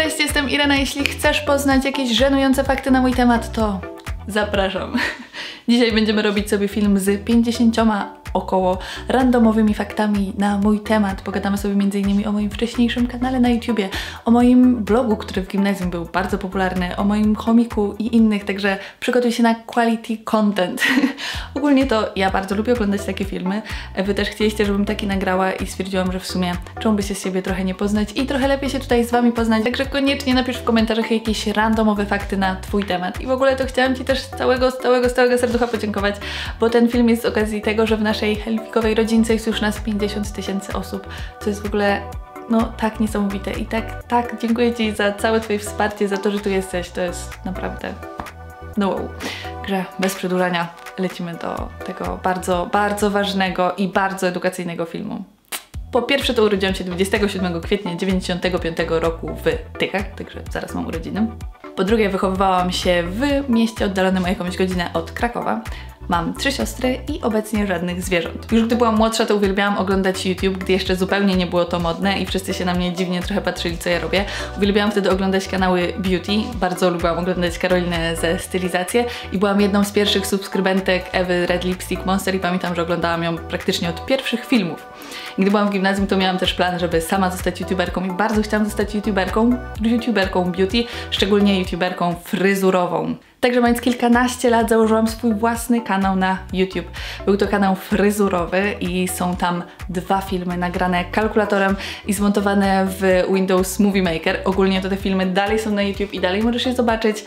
Cześć, jestem Irena. Jeśli chcesz poznać jakieś żenujące fakty na mój temat, to zapraszam. Dzisiaj będziemy robić sobie film z 50 około randomowymi faktami na mój temat. Pogadamy sobie m.in. o moim wcześniejszym kanale na YouTubie, o moim blogu, który w gimnazjum był bardzo popularny, o moim chomiku i innych, także przygotuj się na quality content. Ogólnie to ja bardzo lubię oglądać takie filmy. Wy też chcieliście, żebym taki nagrała i stwierdziłam, że w sumie czemu by się z siebie trochę nie poznać i trochę lepiej się tutaj z wami poznać, także koniecznie napisz w komentarzach jakieś randomowe fakty na twój temat. I w ogóle to chciałam ci też z całego serducha podziękować, bo ten film jest z okazji tego, że w naszej helwikowej rodzince jest już nas 50 000 osób, co jest w ogóle no tak niesamowite i tak dziękuję ci za całe twoje wsparcie, za to, że tu jesteś, to jest naprawdę no wow. Także bez przedłużania lecimy do tego bardzo ważnego i bardzo edukacyjnego filmu. Po pierwsze to urodziłam się 27 kwietnia 95 roku w Tychach, także zaraz mam urodziny. Po drugie wychowywałam się w mieście oddalonym o jakąś godzinę od Krakowa. Mam 3 siostry i obecnie żadnych zwierząt. Już gdy byłam młodsza, to uwielbiałam oglądać YouTube, gdy jeszcze zupełnie nie było to modne i wszyscy się na mnie dziwnie trochę patrzyli, co ja robię. Uwielbiałam wtedy oglądać kanały beauty, bardzo lubiłam oglądać Karolinę ze stylizację i byłam jedną z pierwszych subskrybentek Ewy Red Lipstick Monster i pamiętam, że oglądałam ją praktycznie od pierwszych filmów. Gdy byłam w gimnazjum, to miałam też plan, żeby sama zostać youtuberką i bardzo chciałam zostać youtuberką beauty, szczególnie youtuberką fryzurową. Także mając kilkanaście lat założyłam swój własny kanał na YouTube. Był to kanał fryzurowy i są tam 2 filmy nagrane kalkulatorem i zmontowane w Windows Movie Maker. Ogólnie to te filmy dalej są na YouTube i dalej możesz je zobaczyć.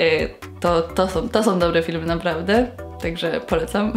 To są dobre filmy naprawdę, także polecam.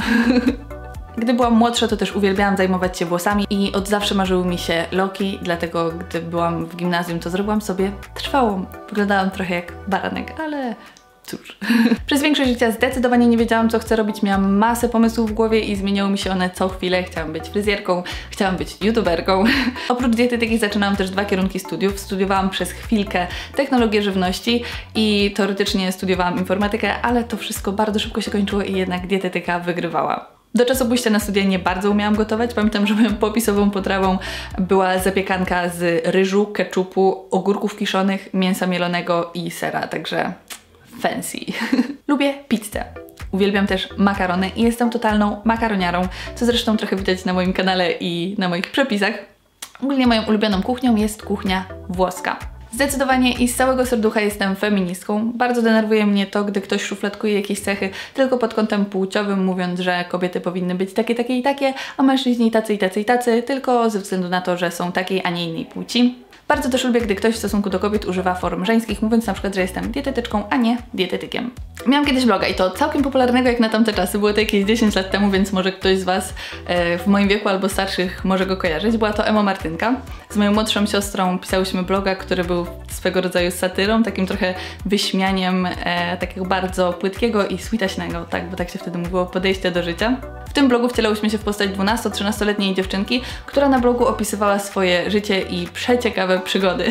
Gdy byłam młodsza, to też uwielbiałam zajmować się włosami i od zawsze marzyły mi się loki, dlatego gdy byłam w gimnazjum, to zrobiłam sobie trwałą. Wyglądałam trochę jak baranek, ale cóż. Przez większość życia zdecydowanie nie wiedziałam, co chcę robić. Miałam masę pomysłów w głowie i zmieniały mi się one co chwilę. Chciałam być fryzjerką, chciałam być youtuberką. Oprócz dietetyki zaczynałam też 2 kierunki studiów. Studiowałam przez chwilkę technologię żywności i teoretycznie studiowałam informatykę, ale to wszystko bardzo szybko się kończyło i jednak dietetyka wygrywała. Do czasu pójścia na studia nie bardzo umiałam gotować. Pamiętam, że moją popisową potrawą była zapiekanka z ryżu, keczupu, ogórków kiszonych, mięsa mielonego i sera, także fancy. Lubię pizzę. Uwielbiam też makarony i jestem totalną makaroniarą, co zresztą trochę widać na moim kanale i na moich przepisach. Ogólnie moją ulubioną kuchnią jest kuchnia włoska. Zdecydowanie i z całego serducha jestem feministką. Bardzo denerwuje mnie to, gdy ktoś szufladkuje jakieś cechy tylko pod kątem płciowym, mówiąc, że kobiety powinny być takie, takie i takie, a mężczyźni tacy i tacy i tacy, tylko ze względu na to, że są takiej, a nie innej płci. Bardzo też lubię, gdy ktoś w stosunku do kobiet używa form żeńskich, mówiąc na przykład, że jestem dietetyczką, a nie dietetykiem. Miałam kiedyś bloga i to całkiem popularnego jak na tamte czasy, było to jakieś 10 lat temu, więc może ktoś z was w moim wieku albo starszych może go kojarzyć. Była to Emo Martynka. Z moją młodszą siostrą pisałyśmy bloga, który był swego rodzaju satyrą, takim trochę wyśmianiem takiego bardzo płytkiego i switaśnego, tak, bo tak się wtedy mówiło, podejścia do życia. W tym blogu wcielałyśmy się w postać 12-13-letniej dziewczynki, która na blogu opisywała swoje życie i przeciekawe przygody.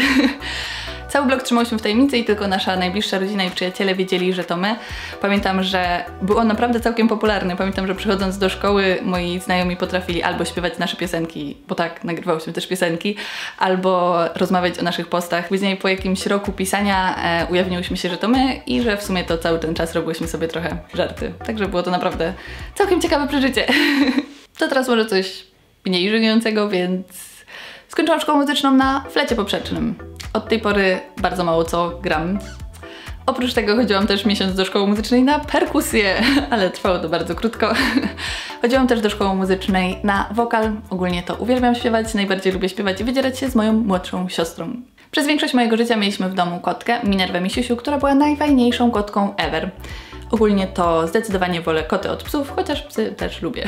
Cały blog trzymałyśmy w tajemnicy i tylko nasza najbliższa rodzina i przyjaciele wiedzieli, że to my. Pamiętam, że był on naprawdę całkiem popularny. Pamiętam, że przychodząc do szkoły moi znajomi potrafili albo śpiewać nasze piosenki, bo tak, nagrywałyśmy też piosenki, albo rozmawiać o naszych postach. Później po jakimś roku pisania ujawniłyśmy się, że to my i że w sumie to cały ten czas robiłyśmy sobie trochę żarty. Także było to naprawdę całkiem ciekawe przeżycie. To teraz może coś mniej żenującego, więc skończyłam szkołę muzyczną na flecie poprzecznym. Od tej pory bardzo mało co gram. Oprócz tego chodziłam też miesiąc do szkoły muzycznej na perkusję, ale trwało to bardzo krótko. Chodziłam też do szkoły muzycznej na wokal. Ogólnie to uwielbiam śpiewać, najbardziej lubię śpiewać i wydzierać się z moją młodszą siostrą. Przez większość mojego życia mieliśmy w domu kotkę, Minerwę Misiusiu, która była najfajniejszą kotką ever. Ogólnie to zdecydowanie wolę koty od psów, chociaż psy też lubię.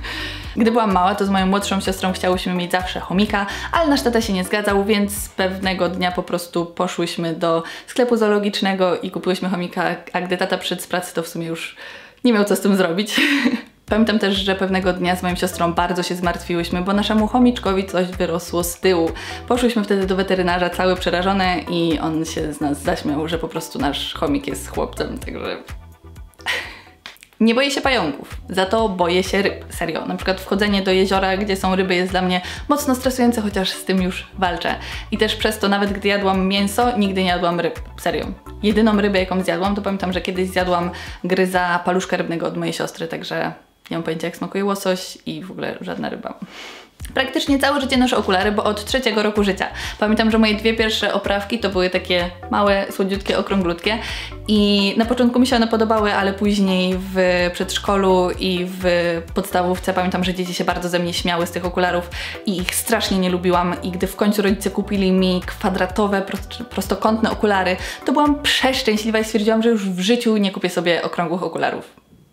Gdy byłam mała, to z moją młodszą siostrą chciałyśmy mieć zawsze chomika, ale nasz tata się nie zgadzał, więc pewnego dnia po prostu poszłyśmy do sklepu zoologicznego i kupiłyśmy chomika, a gdy tata przyszedł z pracy, to w sumie już nie miał co z tym zrobić. Pamiętam też, że pewnego dnia z moją siostrą bardzo się zmartwiłyśmy, bo naszemu chomiczkowi coś wyrosło z tyłu. Poszłyśmy wtedy do weterynarza całe przerażone i on się z nas zaśmiał, że po prostu nasz chomik jest chłopcem, także Nie boję się pająków, za to boję się ryb, serio. Na przykład wchodzenie do jeziora, gdzie są ryby, jest dla mnie mocno stresujące, chociaż z tym już walczę. I też przez to, nawet gdy jadłam mięso, nigdy nie jadłam ryb, serio. Jedyną rybę, jaką zjadłam, to pamiętam, że kiedyś zjadłam gryza paluszka rybnego od mojej siostry, także nie mam pojęcia, jak smakuje łosoś i w ogóle żadna ryba. Praktycznie całe życie noszę okulary, bo od 3. roku życia. Pamiętam, że moje 2 pierwsze oprawki to były takie małe, słodziutkie, okrąglutkie i na początku mi się one podobały, ale później w przedszkolu i w podstawówce pamiętam, że dzieci się bardzo ze mnie śmiały z tych okularów i ich strasznie nie lubiłam i gdy w końcu rodzice kupili mi kwadratowe, prostokątne okulary, to byłam przeszczęśliwa i stwierdziłam, że już w życiu nie kupię sobie okrągłych okularów.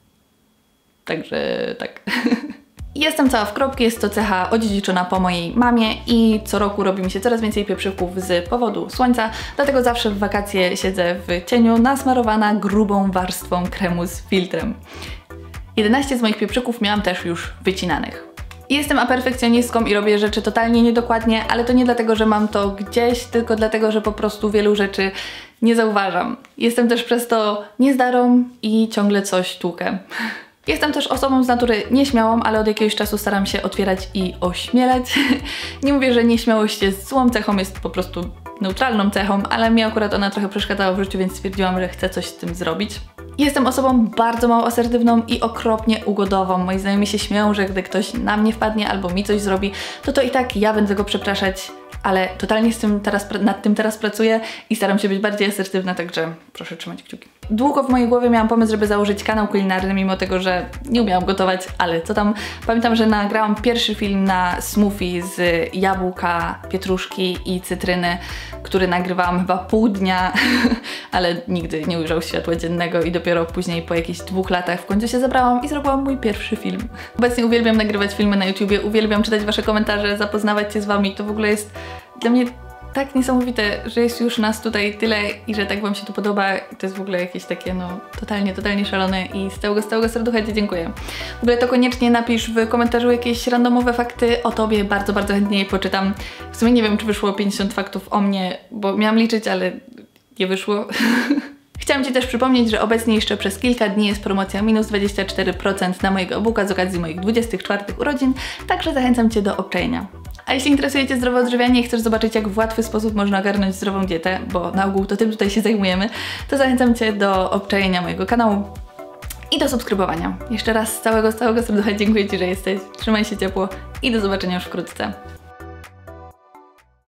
Także tak. Jestem cała w kropki, jest to cecha odziedziczona po mojej mamie i co roku robi mi się coraz więcej pieprzyków z powodu słońca, dlatego zawsze w wakacje siedzę w cieniu nasmarowana grubą warstwą kremu z filtrem. 11 z moich pieprzyków miałam też już wycinanych. Jestem aperfekcjonistką i robię rzeczy totalnie niedokładnie, ale to nie dlatego, że mam to gdzieś, tylko dlatego, że po prostu wielu rzeczy nie zauważam. Jestem też przez to niezdarą i ciągle coś tłukę. Jestem też osobą z natury nieśmiałą, ale od jakiegoś czasu staram się otwierać i ośmielać. Nie mówię, że nieśmiałość jest złą cechą, jest po prostu neutralną cechą, ale mi akurat ona trochę przeszkadzała w życiu, więc stwierdziłam, że chcę coś z tym zrobić. Jestem osobą bardzo mało asertywną i okropnie ugodową. Moi znajomi się śmieją, że gdy ktoś na mnie wpadnie albo mi coś zrobi, to i tak ja będę go przepraszać, ale totalnie nad tym teraz pracuję i staram się być bardziej asertywna, także proszę trzymać kciuki. Długo w mojej głowie miałam pomysł, żeby założyć kanał kulinarny, mimo tego, że nie umiałam gotować, ale co tam. Pamiętam, że nagrałam pierwszy film na smoothie z jabłka, pietruszki i cytryny, który nagrywałam chyba pół dnia, ale nigdy nie ujrzał światła dziennego i dopiero później po jakichś 2 latach w końcu się zebrałam i zrobiłam mój pierwszy film. Obecnie uwielbiam nagrywać filmy na YouTubie, uwielbiam czytać wasze komentarze, zapoznawać się z wami, to w ogóle jest dla mnie tak niesamowite, że jest już nas tutaj tyle i że tak wam się tu podoba. To jest w ogóle jakieś takie, no, totalnie szalone i z całego serducha ci dziękuję. W ogóle to koniecznie napisz w komentarzu jakieś randomowe fakty o tobie, bardzo chętnie je poczytam. W sumie nie wiem, czy wyszło 50 faktów o mnie, bo miałam liczyć, ale nie wyszło. Chciałam ci też przypomnieć, że obecnie jeszcze przez kilka dni jest promocja minus 24% na mojego e-booka z okazji moich 24 urodzin, także zachęcam cię do obczajenia. A jeśli interesuje cię zdrowe odżywianie i chcesz zobaczyć, jak w łatwy sposób można ogarnąć zdrową dietę, bo na ogół to tym tutaj się zajmujemy, to zachęcam cię do obczajenia mojego kanału i do subskrybowania. Jeszcze raz z całego serducha dziękuję ci, że jesteś. Trzymaj się ciepło i do zobaczenia już wkrótce.